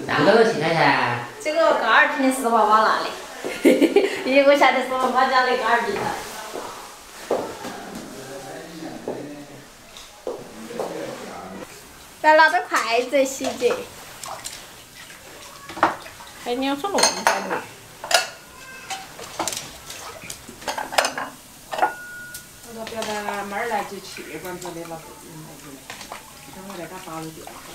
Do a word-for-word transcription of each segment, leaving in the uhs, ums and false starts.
这个都去看噻。 这个高二平是娃娃拿的，因为我晓得是娃娃家的高二平的。要拿着筷子洗洁。还你要说弄才对。 我表达妹儿来就去管子的那人来就来，等我来给他打个电话。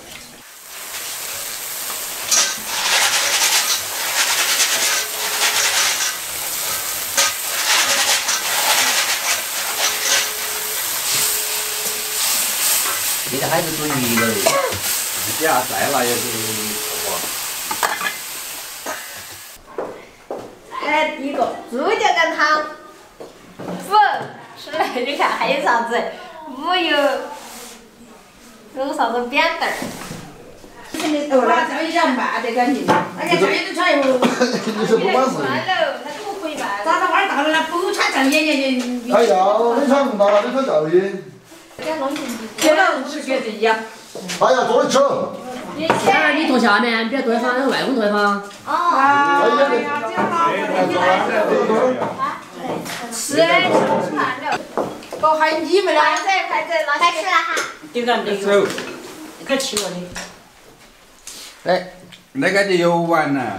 现在还是属于一个人， 底下再拿也是错来，第一个猪脚干汤，五吃来你看还有啥子？五有有啥子扁担儿？ 哦，那这一样慢得干净，而且这一穿又， 你是不管事。 穿了，那怎么可以办？ 咋子玩到了那不穿正眼眼的？ 哎呀，你穿不到了，你穿教育。 给弄进去。 这个是觉得一样。 哎呀，多的吃。 你先你坐下面，不要坐地方，让外公坐地方。 哦。 哎呀，这好，你来。 吃吃饭了。 哦，还有你们呢？ 筷子筷子拿起。开始了哈。 丢个那个，那个吃了的。 哎，那个就有完了。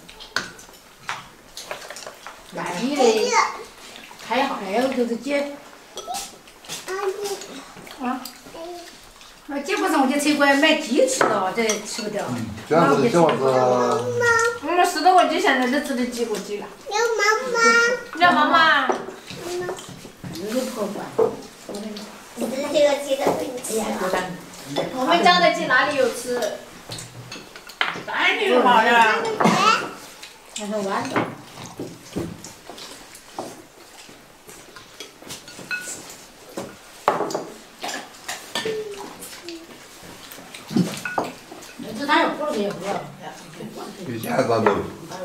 那你的开好还有就是姐。啊。那姐不是我去菜馆买鸡翅了，这吃不掉。 这样子小娃子。 我们十多个鸡现在都只能几个鸡了。 有妈妈。 叫妈妈。 那个婆婆。 这个鸡的会吃。 我们家的鸡哪里有吃？ 哪里有嘛呀？ 还很弯的。 这他要喝了也喝了。 有钱咋走？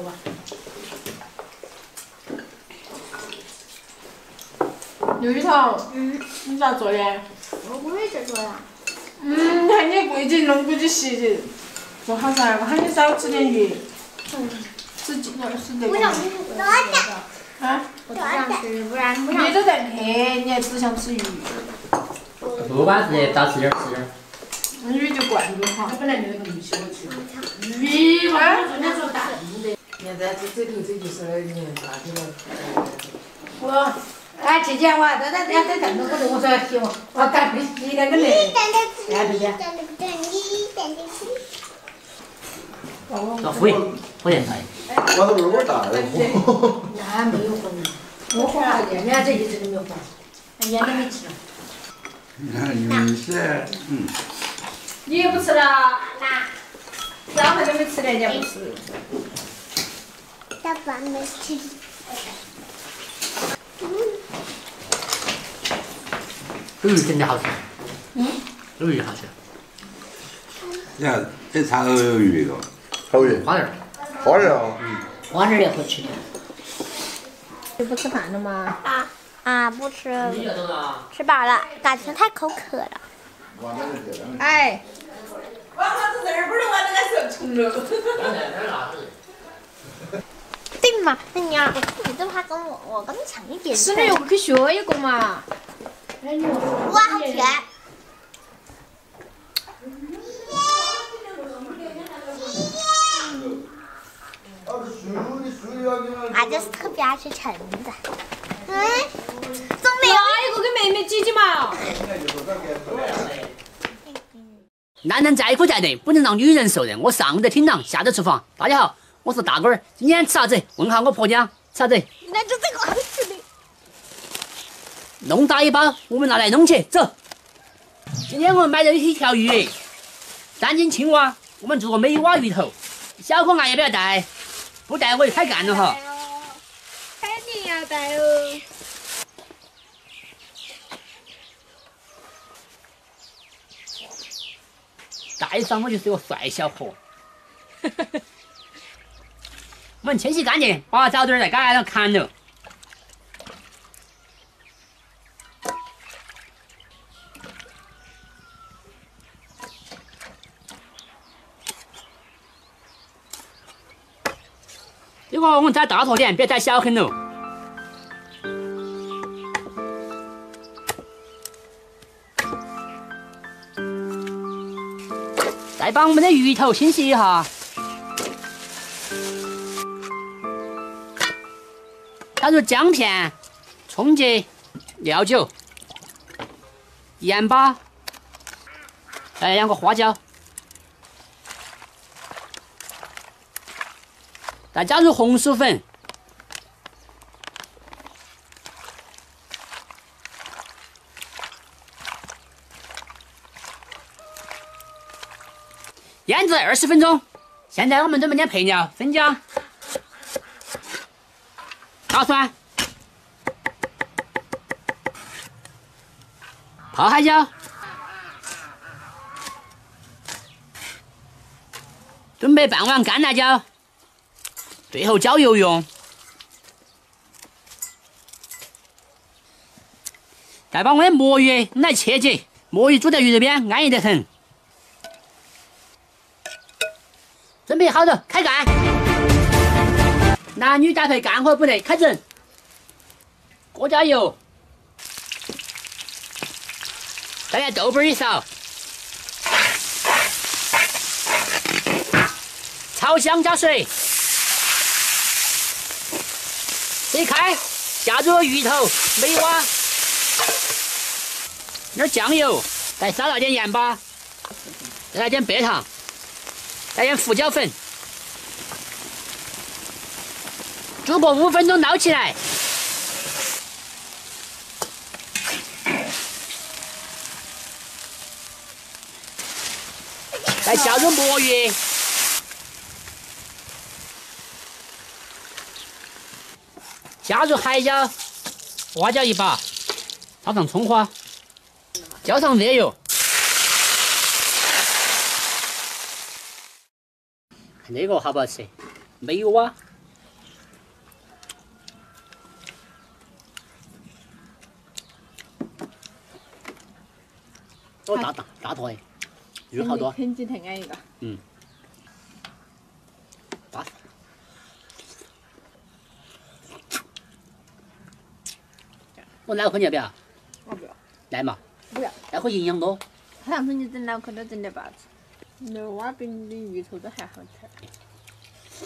刘雨桐， 嗯， 你咋做的？ 我也在做呀。 嗯，看你柜子弄过去洗洗，做好噻。我喊你少吃点鱼。 嗯。 吃几个吃这个。 不想吃多的。 啊？ 我只想吃，不然不想。 你都在拍，你还只想吃鱼。 不管是咋吃点吃点。 鱼就灌住哈。 他本来没那个鱼喜欢吃。 鱼嘛， 人家说淡的。现在这这头这就是你看啥子了？ 我。哎，之前我在在在在等着，我说我说要洗我，我干不洗那个嘞。哎，对呀。 老敷衍，敷衍他。 我都二锅大的火。 那没有混，我混了点，人家这一直都没有混，人家都没吃。 你看鱼是，嗯。 你也不吃了？那。两回都没吃的，人家不吃。 大爸没吃。 这鱼真的好吃。 嗯。 这鱼好吃。 你看，这茶都有鱼了。 好鱼。 花点儿。 花点儿啊。 嗯。 花点儿也会吃的。 你不吃饭了吗？ 啊啊，不吃。 你要懂啊。 吃饱了，感觉太口渴了。 哎。 我好像这儿不是玩那个手冲了。 对嘛？那你啊，你这话跟我，我跟你抢一点。 吃了又去学一个嘛。 哇，好甜！俺就是特别爱吃橙子。嗯，总没有。 拿一个给妹妹挤挤嘛。 男人再苦再累，不能让女人受人。我上得厅堂，下得厨房。大家好，我是大龟儿。今天吃啥子？问下我婆娘吃啥子？ 那就这个好吃的。 弄大一包，我们拿来弄去。走。今天我们买了一条鱼，三斤青蛙，我们做个美蛙鱼头。小可爱要不要带？不带我就开干了哈。 肯定要带哦。 带上我就是个帅小伙。我们清洗干净，把早点再改了砍了。 个我们再大坨点，别太小坑了。再把我们的鱼头清洗一下，加入姜片、葱节、料酒、盐巴，再两个花椒，再加入红薯粉。 腌制二十分钟。现在我们准备点配料：生姜、大蒜、泡海椒，准备半碗干辣椒，最后浇油用。再把我们的魔芋来切节，魔芋煮在鱼肉边，安逸得很。 准备好了，开干！男女搭配干活不得，开整。锅加油，再来豆瓣一勺，炒香加水，水开，下入鱼头、梅蛙，点酱油，再撒了点盐巴，再来点白糖。 再点胡椒粉，煮个五分钟，捞起来。再加入魔芋，加入海椒、花椒一把，撒上葱花，浇上热油。 看这个好不好吃？梅蛙，多大大大坨哎，肉好多。 很几藤安一个。 嗯。巴适。我脑壳你要不要？ 我不要。 来嘛。 不要。 待会营养多。 上次你整脑壳都整得巴适。 牛蛙比你的鱼头都还好吃。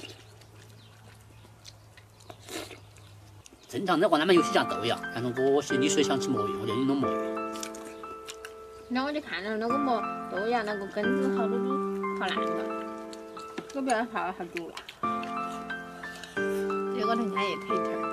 正常的话，他们有些像豆芽，但是我是你说想吃魔芋，我就你弄魔芋。 那我就看了那个么豆芽那个根子好多都泡烂了，我不要泡好久了。这个人家也推推。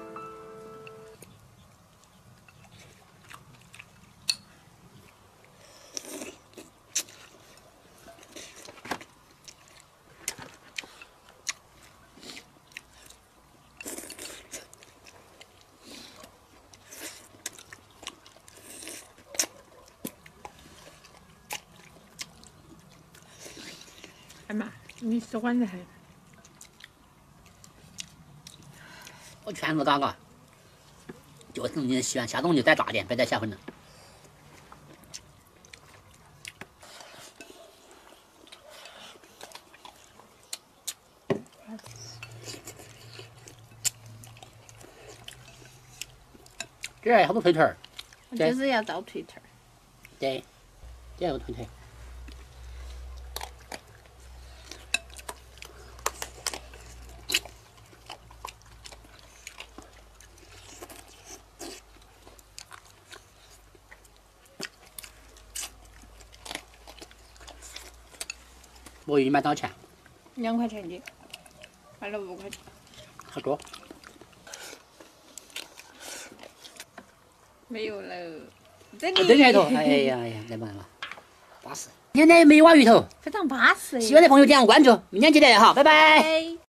哎妈，你喜欢的很。 我全部打嘎，就是你喜欢，下次我就再大点，别再小份了。这儿好多腿腿儿， 就是要倒腿腿儿。 对，这还有腿腿。 魔芋买多少钱？ 两块钱的，买了五块钱。 好多。 没有了，这里。这里头，哎呀哎呀，来嘛来嘛，巴适。今天的梅蛙鱼头， 非常巴适。 喜欢的朋友点个关注，明天记得来哈，拜拜。